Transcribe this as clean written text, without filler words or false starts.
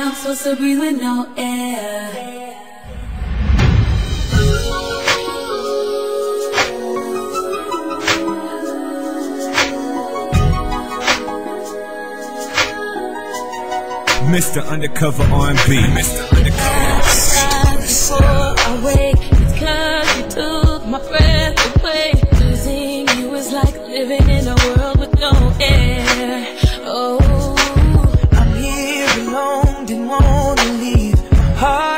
now, supposed to breathe with no air. Mr. Undercover R&B. Mr. Undercover. Before I wake, it's 'cause you took my breath away. Losing you is like living in a world with no air. Oh, I'm here alone, didn't wanna leave. My heart